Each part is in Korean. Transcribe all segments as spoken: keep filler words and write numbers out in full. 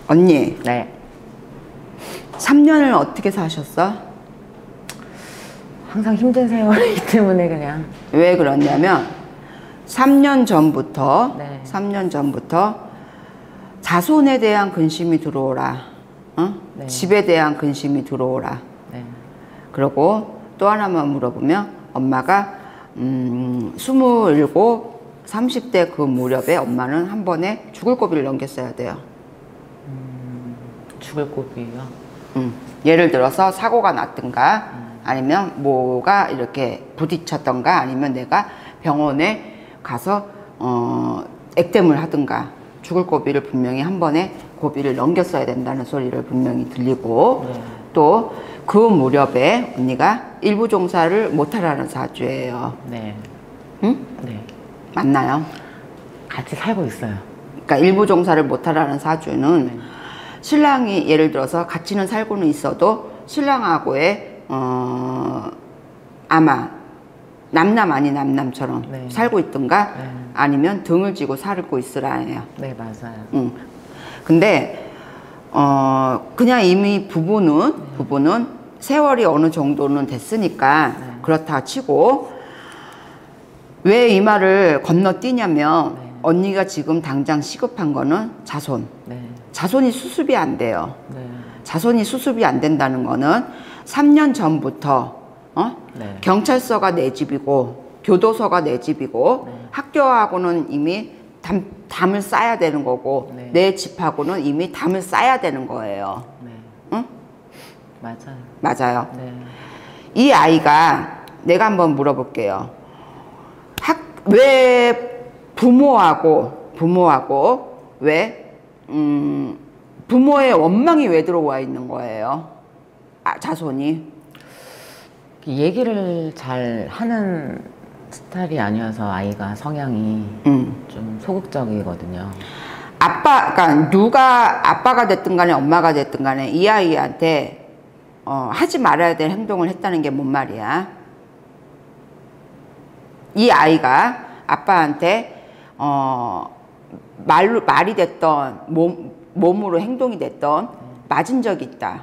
언니. 네. 삼 년을 어떻게 사셨어? 항상 힘든 세월이기 때문에 그냥. 왜 그러냐면 삼 년 전부터 네. 삼 년 전부터 자손에 대한 근심이 들어오라. 어? 네. 집에 대한 근심이 들어오라. 네. 그리고 또 하나만 물어보면 엄마가 음, 스물일곱, 삼십 대 그 무렵에 엄마는 한 번에 죽을 고비를 넘겼어야 돼요. 음, 죽을 고비요? 음, 예를 들어서 사고가 났든가 음. 아니면 뭐가 이렇게 부딪혔던가 아니면 내가 병원에 가서 어, 액땜을 하든가 죽을 고비를 분명히 한 번에 고비를 넘겼어야 된다는 소리를 분명히 들리고 네. 또 그 무렵에 언니가 일부 종사를 못하라는 사주예요. 네. 응? 네. 맞나요? 같이 살고 있어요. 그러니까 일부 종사를 못하라는 사주는 네. 신랑이 예를 들어서 같이는 살고는 있어도 신랑하고의 어, 아마 남남 아닌 남남처럼 네. 살고 있든가 네. 아니면 등을 지고 살고 있으라예요. 네, 맞아요. 응. 근데 어 그냥 이미 부부는 네. 부부는 세월이 어느 정도는 됐으니까 네. 그렇다 치고 왜 이 말을 건너뛰냐면 네. 언니가 지금 당장 시급한 거는 자손. 네. 자손이 수습이 안 돼요. 네. 자손이 수습이 안 된다는 거는 삼 년 전부터 어? 네. 경찰서가 내 집이고 교도소가 내 집이고 네. 학교하고는 이미 담, 담을 쌓아야 되는 거고 네. 내 집하고는 이미 담을 쌓아야 되는 거예요. 네. 응? 맞아요. 맞아요. 네. 이 아이가 내가 한번 물어볼게요. 학, 왜 부모하고 부모하고 왜 음, 부모의 원망이 왜 들어와 있는 거예요? 아, 자손이. 얘기를 잘 하는 스타일이 아니어서 아이가 성향이 음. 좀 소극적이거든요. 아빠, 그러니까 누가 아빠가 됐든 간에 엄마가 됐든 간에 이 아이한테 어, 하지 말아야 될 행동을 했다는 게 뭔 말이야? 이 아이가 아빠한테 어, 말로, 말이 됐던 몸, 몸으로 행동이 됐던 맞은 적이 있다.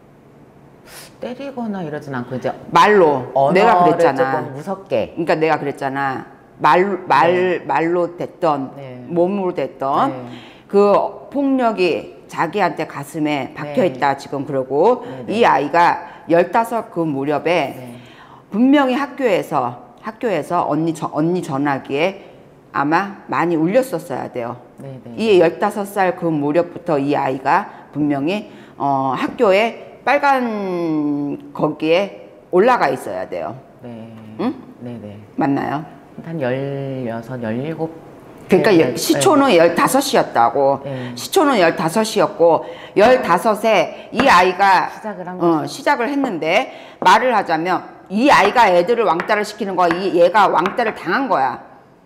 때리거나 이러진 않고 이제 말로 내가 그랬잖아. 조금 무섭게. 그러니까 내가 그랬잖아. 말, 말, 네. 말로 됐던 네. 몸으로 됐던 네. 그 폭력이 자기한테 가슴에 박혀 있다 네. 지금 그러고 네, 네. 이 아이가 열다섯 그 무렵에 네. 분명히 학교에서 학교에서 언니 저, 언니 전화기에 아마 많이 울렸었어야 돼요. 네, 네. 이 열다섯 살 그 무렵부터 이 아이가 분명히 어, 학교에 빨간 거기에 올라가 있어야 돼요. 네. 응? 네, 네. 맞나요? 한 열여섯, 열일곱. 그러니까 네, 시초는 열다섯이었다고. 네. 시초는 열다섯이었고 열다섯에 이 아이가 시작을 한 어, 거죠. 시작을 했는데 말을 하자면 이 아이가 애들을 왕따를 시키는 거야. 이 얘가 왕따를 당한 거야.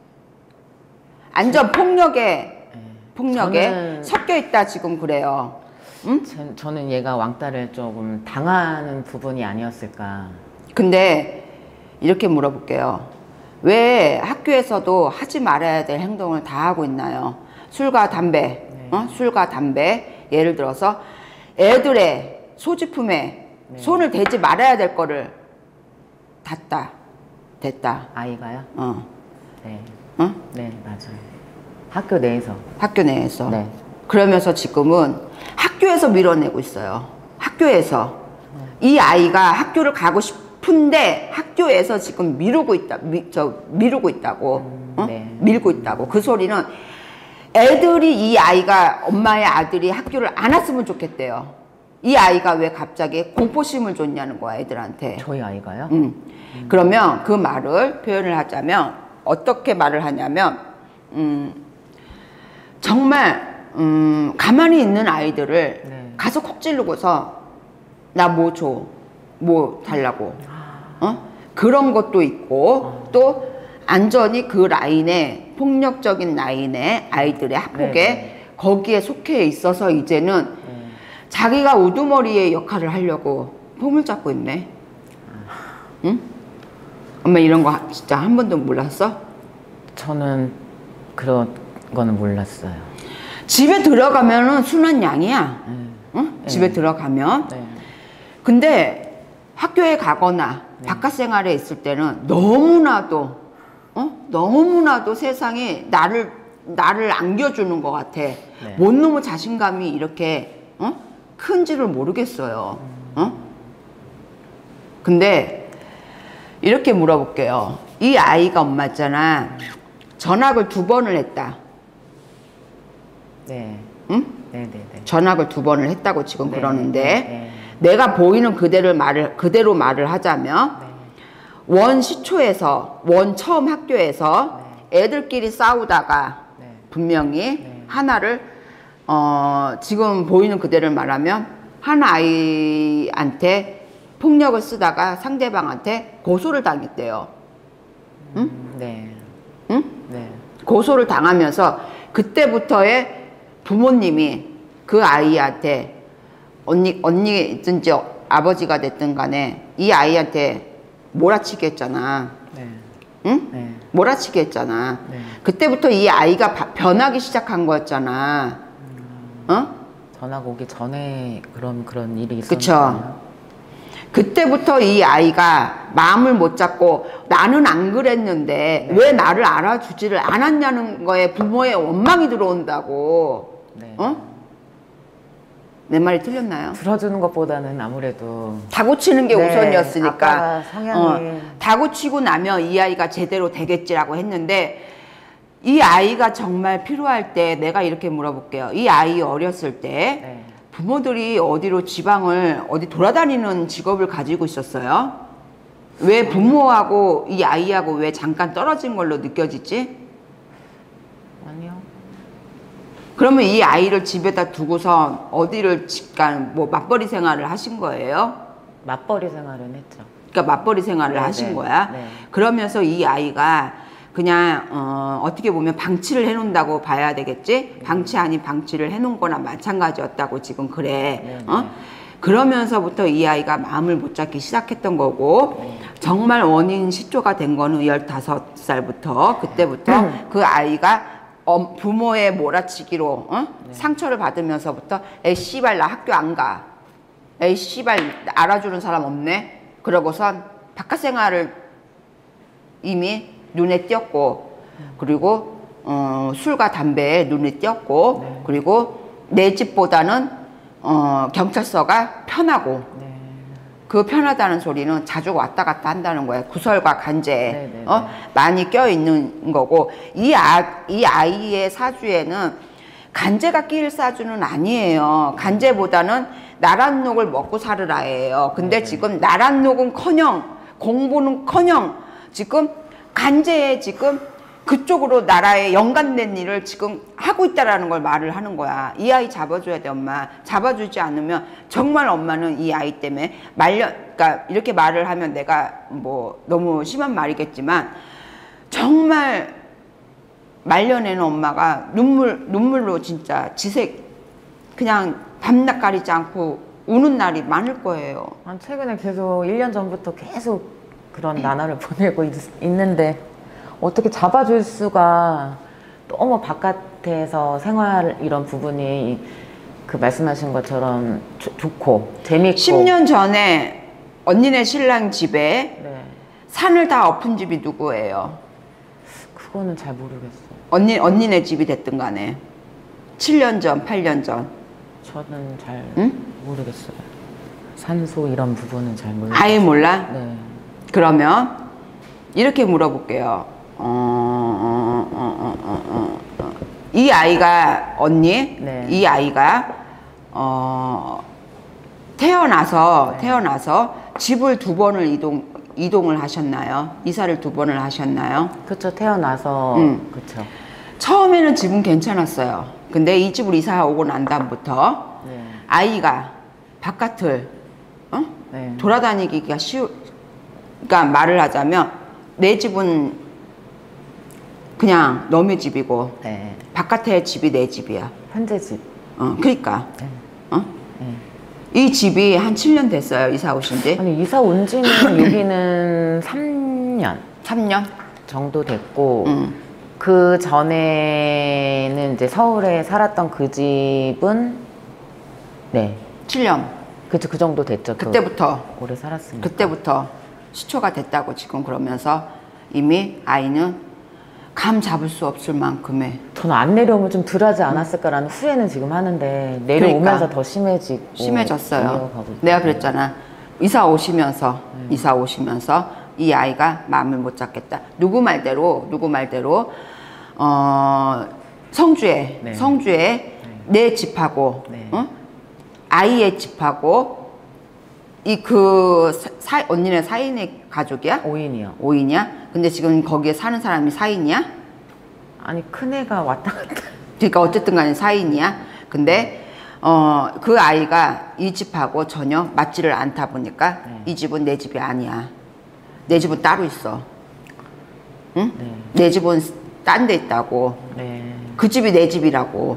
안전 폭력에 네. 폭력에 저는- 섞여 있다 지금 그래요. 응? 전- 저는 얘가 왕따를 조금 당하는 부분이 아니었을까. 근데 이렇게 물어볼게요. 왜 학교에서도 하지 말아야 될 행동을 다 하고 있나요? 술과 담배, 네. 어? 술과 담배, 예를 들어서 애들의 소지품에 네. 손을 대지 말아야 될 거를 닿다, 됐다, 아이가요? 어, 네. 어? 네, 맞아요. 학교 내에서. 학교 내에서. 네. 그러면서 지금은 학교에서 밀어내고 있어요. 학교에서. 이 아이가 학교를 가고 싶은데 학교에서 지금 미루고 있다, 미, 저, 미루고 있다고. 음, 어? 네. 밀고 있다고. 그 소리는 애들이 이 아이가 엄마의 아들이 학교를 안 왔으면 좋겠대요. 이 아이가 왜 갑자기 공포심을 줬냐는 거야, 애들한테. 저희 아이가요? 음. 그러면 그 말을 표현을 하자면 어떻게 말을 하냐면 음, 정말 음, 가만히 있는 아이들을 네. 가서 콕 찌르고서 나 뭐 줘, 뭐 달라고 어? 그런 것도 있고 또 안전히 그 라인에 폭력적인 라인에 아이들의 학폭에 네. 거기에 속해 있어서 이제는 네. 자기가 우두머리의 역할을 하려고 폼을 잡고 있네. 응? 엄마 이런 거 진짜 한 번도 몰랐어? 저는 그런 거는 몰랐어요. 집에 들어가면은 순한 양이야. 음. 응? 네. 집에 들어가면. 네. 근데 학교에 가거나 네. 바깥 생활에 있을 때는 너무나도 어? 너무나도 세상에 나를 나를 안겨주는 것 같아. 네. 뭔 놈의 자신감이 이렇게 어? 큰지를 모르겠어요. 어? 근데 이렇게 물어볼게요. 이 아이가 엄마 있잖아. 전학을 두 번을 했다. 네. 응? 네네네. 전학을 두 번을 했다고 지금 네, 그러는데 네, 내가 보이는 그대로 말을 그대로 말을 하자면 네. 원 시초에서 원 처음 학교에서 애들끼리 싸우다가 네. 분명히 네. 하나를 어 지금 보이는 그대로 말하면 한 아이한테 폭력을 쓰다가 상대방한테 고소를 당했대요. 응? 음, 네. 응? 네. 고소를 당하면서 그때부터의 부모님이 그 아이한테 언니, 언니든지 아버지가 됐든 간에 이 아이한테 몰아치기 했잖아. 네. 응? 네. 몰아치기 했잖아. 네. 그때부터 이 아이가 바, 변하기 시작한 거였잖아. 어? 전학 오기 전에 그런 그런 일이 그쵸. 있었나요? 그때부터 이 아이가 마음을 못 잡고 나는 안 그랬는데 네. 왜 나를 알아주지를 않았냐는 거에 부모의 원망이 들어온다고. 네. 어? 내 말이 틀렸나요? 들어주는 것보다는 아무래도 다 고치는 게 네, 우선이었으니까 아빠가 성향이 어, 다 고치고 나면 이 아이가 제대로 되겠지라고 했는데 이 아이가 정말 필요할 때 내가 이렇게 물어볼게요. 이 아이 어렸을 때 네. 부모들이 어디로 지방을 어디 돌아다니는 직업을 가지고 있었어요? 왜 부모하고 이 아이하고 왜 잠깐 떨어진 걸로 느껴지지? 아니요. 그러면 이 아이를 집에다 두고서 어디를 잠깐 뭐 맞벌이 생활을 하신 거예요? 맞벌이 생활은 했죠. 그러니까 맞벌이 생활을 네, 하신 네, 거야. 네. 그러면서 이 아이가 그냥 어, 어떻게 보면 방치를 해놓는다고 봐야 되겠지. 방치 아닌 방치를 해놓은 거나 마찬가지였다고 지금 그래. 네, 어? 네. 그러면서부터 이 아이가 마음을 못 잡기 시작했던 거고 네. 정말 원인 시초가 된 거는 열다섯 살부터 그때부터 그 아이가 어, 부모의 몰아치기로 어? 네. 상처를 받으면서부터 에이 씨발 나 학교 안 가. 에이 씨발 알아주는 사람 없네. 그러고선 바깥 생활을 이미 눈에 띄었고 그리고 어, 술과 담배에 눈에 띄었고 네. 그리고 내 집보다는 어, 경찰서가 편하고 네. 그 편하다는 소리는 자주 왔다 갔다 한다는 거예요. 구설과 간제 네, 네, 어? 네. 많이 껴있는 거고 이, 아, 이 아이의 사주에는 간제가 끼일 사주는 아니에요. 간제보다는 나란 녹을 먹고 살을 아예요. 근데 네. 지금 나란 녹은커녕 공부는커녕 지금 간제에 지금 그쪽으로 나라에 연관된 일을 지금 하고 있다라는 걸 말을 하는 거야. 이 아이 잡아줘야 돼, 엄마. 잡아주지 않으면 정말 엄마는 이 아이 때문에 말려, 그러니까 이렇게 말을 하면 내가 뭐 너무 심한 말이겠지만 정말 말려내는 엄마가 눈물, 눈물로 진짜 지색, 그냥 밤낮 가리지 않고 우는 날이 많을 거예요. 한 최근에 계속 일 년 전부터 계속 그런 나날을 보내고 있, 있는데 어떻게 잡아줄 수가 너무 바깥에서 생활 이런 부분이 그 말씀하신 것처럼 조, 좋고 재밌고 십 년 전에 언니네 신랑 집에 네. 산을 다 엎은 집이 누구예요? 그거는 잘 모르겠어요. 언니, 언니네 집이 됐든 간에 칠 년 전, 팔 년 전. 저는 잘 응? 모르겠어요. 산소 이런 부분은 잘 모르겠어요. 아예 몰라? 네. 그러면 이렇게 물어볼게요. 어, 어, 어, 어, 어, 어. 이 아이가 언니, 네. 이 아이가 어, 태어나서 네. 태어나서 집을 두 번을 이동 이동을 하셨나요? 이사를 두 번을 하셨나요? 그쵸, 태어나서 음. 그쵸. 처음에는 집은 괜찮았어요. 근데 이 집을 이사 오고 난 다음부터 네. 아이가 바깥을 어? 네. 돌아다니기가 쉬우, 그러니까 말을 하자면 내 집은 그냥 너의 집이고 네. 바깥의 집이 내 집이야. 현재 집. 어, 그러니까 네. 어? 네. 이 집이 한 칠 년 됐어요. 이사 오신 지. 아니 이사 온 지는 여기는 삼 년 삼 년? 정도 됐고 응. 그 전에는 이제 서울에 살았던 그 집은 네, 칠 년. 그쵸, 그 정도 됐죠. 그때부터. 그, 오래 살았으니까. 그때부터 시초가 됐다고 지금 그러면서 이미 아이는 감 잡을 수 없을 만큼의. 저는 안 내려오면 좀 덜하지 않았을까라는 후회는 지금 하는데 내려오면서 그러니까. 더 심해지고 심해졌어요. 이어가고 내가 그랬잖아. 이사 오시면서 음. 이사 오시면서 이 아이가 마음을 못 잡겠다. 누구 말대로 누구 말대로 어, 성주에 네. 성주에 네. 내 집하고 네. 어? 아이의 집하고 이 그 언니네 사인의 가족이야? 오인이요. 오인이야? 근데 지금 거기에 사는 사람이 사인이야? 아니 큰애가 왔다 갔다. 그러니까 어쨌든 간에 사인이야. 근데 어, 그 아이가 이 집하고 전혀 맞지를 않다 보니까 네. 이 집은 내 집이 아니야. 내 집은 따로 있어. 응? 네. 내 집은 딴 데 있다고. 네. 그 집이 내 집이라고.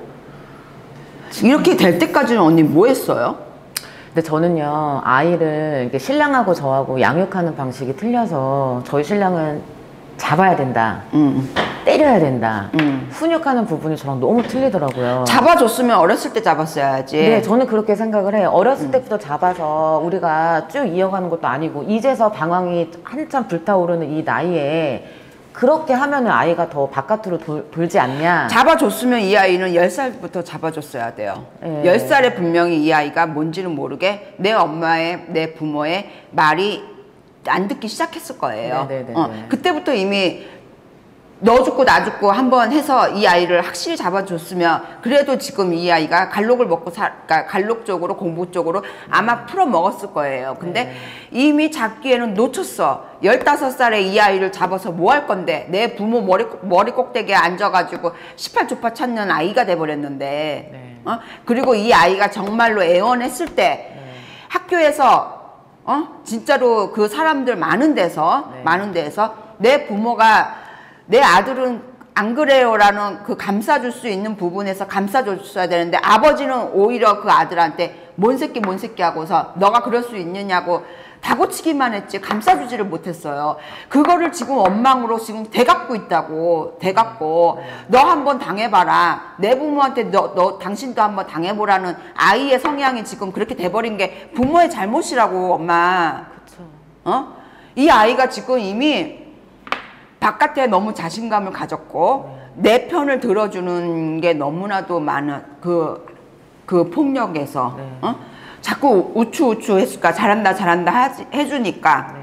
이렇게 될 때까지는 언니 뭐 했어요? 근데 저는요 아이를 이렇게 신랑하고 저하고 양육하는 방식이 틀려서 저희 신랑은 잡아야 된다, 응. 때려야 된다, 응. 훈육하는 부분이 저랑 너무 틀리더라고요. 잡아줬으면 어렸을 때 잡았어야지. 네, 저는 그렇게 생각을 해요. 어렸을 음. 때부터 잡아서 우리가 쭉 이어가는 것도 아니고 이제서 방황이 한참 불타오르는 이 나이에 그렇게 하면은 아이가 더 바깥으로 돌, 돌지 않냐. 잡아줬으면 이 아이는 열 살부터 잡아줬어야 돼요. 네. 열 살에 분명히 이 아이가 뭔지는 모르게 내 엄마의, 내 부모의 말이 안 듣기 시작했을 거예요. 어, 그때부터 이미 너 죽고 나 죽고 한번 해서 이 아이를 확실히 잡아줬으면 그래도 지금 이 아이가 갈록을 먹고 살, 그러니까 갈록 쪽으로 공부 쪽으로 아마 풀어 먹었을 거예요. 근데 네. 이미 잡기에는 놓쳤어. 열다섯 살에 이 아이를 잡아서 뭐 할 건데 내 부모 머리, 머리 꼭대기에 앉아가지고 십팔조파 찾는 아이가 돼버렸는데 네. 어? 그리고 이 아이가 정말로 애원했을 때 네. 학교에서 어? 진짜로 그 사람들 많은 데서 네. 많은 데서 내 부모가 내 아들은 안 그래요라는 그 감싸줄 수 있는 부분에서 감싸줬어야 되는데 아버지는 오히려 그 아들한테 뭔 새끼 뭔 새끼 하고서 너가 그럴 수 있느냐고 다고치기만 했지 감싸주지를 못했어요. 그거를 지금 원망으로 지금 대갖고 있다고. 대갖고 너 한번 당해봐라. 내 부모한테 너, 너 당신도 한번 당해보라는 아이의 성향이 지금 그렇게 돼버린 게 부모의 잘못이라고 엄마. 그쵸. 어? 이 아이가 지금 이미 바깥에 너무 자신감을 가졌고 내 편을 들어주는 게 너무나도 많은 그, 그 폭력에서 네. 어? 자꾸 우추우추 했을까 잘한다 잘한다 하지, 해주니까 네.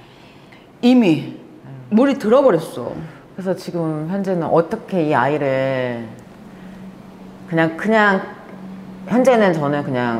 이미 네. 물이 들어버렸어. 그래서 지금 현재는 어떻게 이 아이를 그냥 그냥 현재는 저는 그냥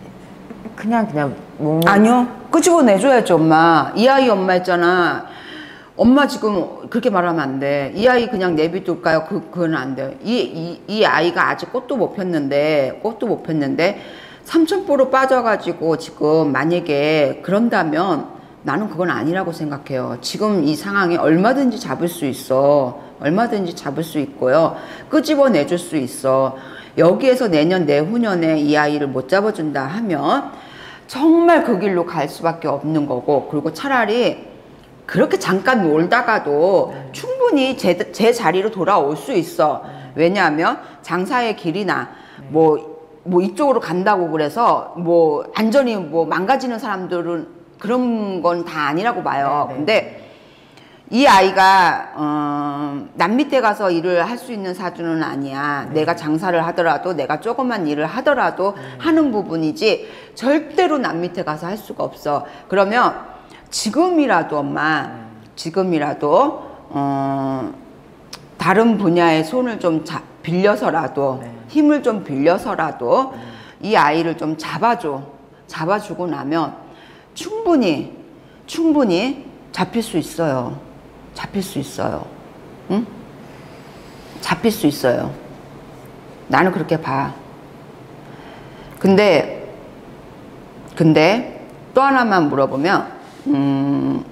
그냥 그냥 뭐 아니요 끄집어내줘야죠 엄마. 이 아이 엄마 있잖아. 엄마 지금 그렇게 말하면 안 돼. 이 아이 그냥 내비둘까요? 그, 그건 안 돼요. 이, 이, 이 아이가 아직 꽃도 못 폈는데, 꽃도 못 폈는데, 삼천포로 빠져가지고 지금 만약에 그런다면 나는 그건 아니라고 생각해요. 지금 이 상황에 얼마든지 잡을 수 있어. 얼마든지 잡을 수 있고요. 끄집어내줄 수 있어. 여기에서 내년, 내후년에 이 아이를 못 잡아준다 하면 정말 그 길로 갈 수밖에 없는 거고, 그리고 차라리 그렇게 잠깐 놀다가도 네. 충분히 제, 제 자리로 돌아올 수 있어. 네. 왜냐하면 장사의 길이나 네. 뭐, 뭐 이쪽으로 간다고 그래서 뭐 안전이 뭐 망가지는 사람들은 그런 건 다 아니라고 봐요. 네. 근데 이 아이가 어, 남 밑에 가서 일을 할 수 있는 사주는 아니야. 네. 내가 장사를 하더라도 내가 조그만 일을 하더라도 네. 하는 부분이지 절대로 남 밑에 가서 할 수가 없어. 그러면 지금이라도 엄마 네. 지금이라도 어, 다른 분야의 손을 좀 자, 빌려서라도 네. 힘을 좀 빌려서라도 네. 이 아이를 좀 잡아줘. 잡아주고 나면 충분히 충분히 잡힐 수 있어요. 잡힐 수 있어요. 응? 잡힐 수 있어요. 나는 그렇게 봐. 근데 근데 또 하나만 물어보면 음,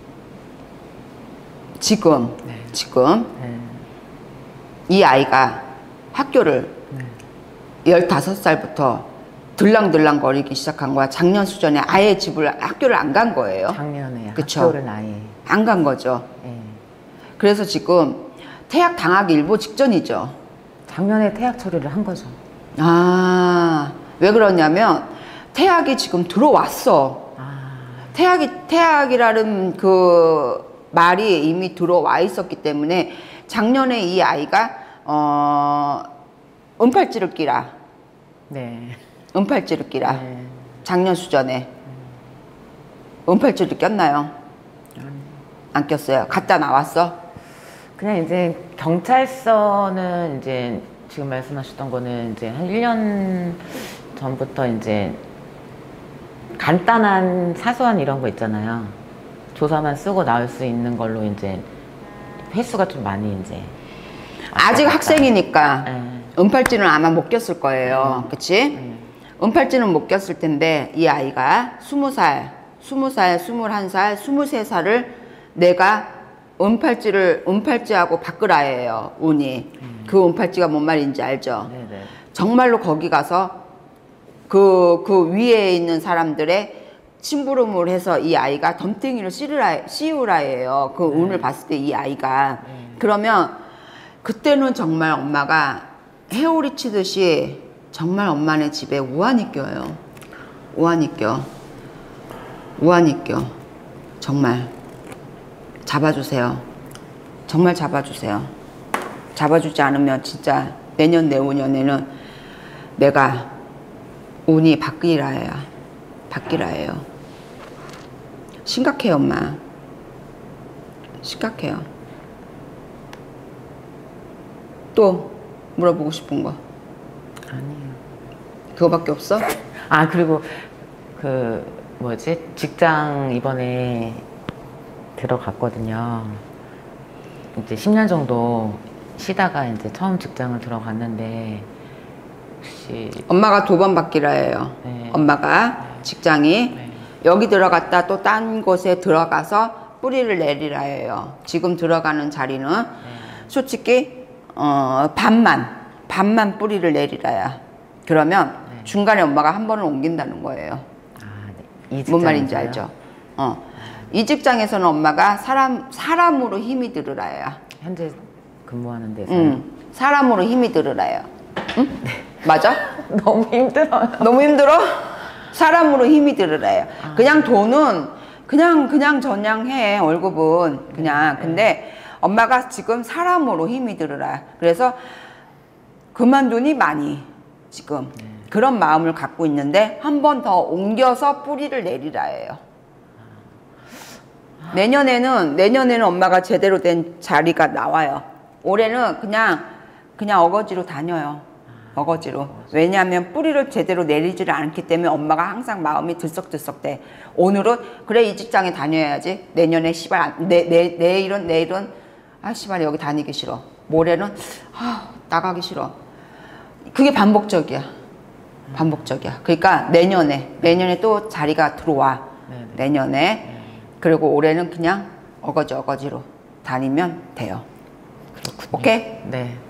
지금, 네. 지금, 네. 이 아이가 학교를 네. 열다섯 살부터 들랑들랑 거리기 시작한 거야. 작년 수준에 아예 집을, 학교를 안 간 거예요. 작년에 그쵸? 학교를 아예. 안 간 거죠. 네. 그래서 지금 태학 당하기 일보 직전이죠. 작년에 태학 처리를 한 거죠. 아, 왜 그러냐면 태학이 지금 들어왔어. 아, 태학이 태학이라는 그 말이 이미 들어와 있었기 때문에 작년에 이 아이가 어 은팔찌를 끼라. 네. 은팔찌를 끼라. 네. 작년 수전에 은팔찌를 꼈나요? 안 꼈어요. 갔다 나왔어? 그냥 이제 경찰서는 이제 지금 말씀하셨던 거는 이제 한 일 년 전부터 이제 간단한 사소한 이런 거 있잖아요. 조사만 쓰고 나올 수 있는 걸로 이제 횟수가 좀 많이 이제 아직 왔다 갔다. 학생이니까 네. 은팔찌는 아마 못 꼈을 거예요. 그치? 네. 은팔찌는 못 꼈을 텐데 이 아이가 스무 살, 스무 살, 스물한 살, 스물세 살을 내가 은팔찌를 은팔찌하고 바꾸라예요. 운이. 음. 그 은팔찌가 뭔 말인지 알죠? 네네. 정말로 거기 가서 그, 그 위에 있는 사람들의 심부름을 해서 이 아이가 덤탱이를 씌우라, 씌우라예요. 그 네. 운을 봤을 때 이 아이가. 네. 그러면 그때는 정말 엄마가 해오리 치듯이 정말 엄마네 집에 우환이 껴요. 우환이 껴. 우환이 껴. 정말. 잡아주세요. 정말 잡아주세요. 잡아주지 않으면 진짜 내년 내후년에는 내가 운이 바뀌라야. 바뀌라예요. 심각해요, 엄마. 심각해요. 또 물어보고 싶은 거 아니에요. 그거밖에 없어? 아, 그리고 그 뭐지? 직장 이번에 들어갔거든요. 이제 십 년 정도 쉬다가 이제 처음 직장을 들어갔는데 혹시 엄마가 두 번 바뀌라 해요. 네. 엄마가 직장이 네. 여기 들어갔다 또 딴 곳에 들어가서 뿌리를 내리라 해요. 지금 들어가는 자리는 네. 솔직히 어, 반만 반만 뿌리를 내리라야. 그러면 네. 중간에 엄마가 한 번을 옮긴다는 거예요. 아, 네. 이 뭔 말인지 직장에서요? 알죠? 어. 이 직장에서는 엄마가 사람 사람으로 힘이 들으라야. 현재 근무하는 데서요? 응. 사람으로 힘이 들으라요. 응? 맞아? 너무 힘들어요. 너무 힘들어? 사람으로 힘이 들으래요. 아. 그냥 돈은 그냥 그냥 저냥 해. 월급은 그냥. 네. 근데 엄마가 지금 사람으로 힘이 들으라. 그래서 그만두니 많이 지금 네. 그런 마음을 갖고 있는데 한 번 더 옮겨서 뿌리를 내리라예요. 내년에는 내년에는 엄마가 제대로 된 자리가 나와요. 올해는 그냥 그냥 어거지로 다녀요. 어거지로. 왜냐하면 뿌리를 제대로 내리지를 않기 때문에 엄마가 항상 마음이 들썩들썩대. 오늘은 그래 이 직장에 다녀야지. 내년에 씨발 안, 내, 내, 내일은 내일은 아 씨발 여기 다니기 싫어. 모레는 아 나가기 싫어. 그게 반복적이야. 반복적이야. 그러니까 내년에 내년에 또 자리가 들어와. 네네. 내년에. 그리고 올해는 그냥 어거지 어거지로 다니면 돼요. 그렇군요. 오케이? 네.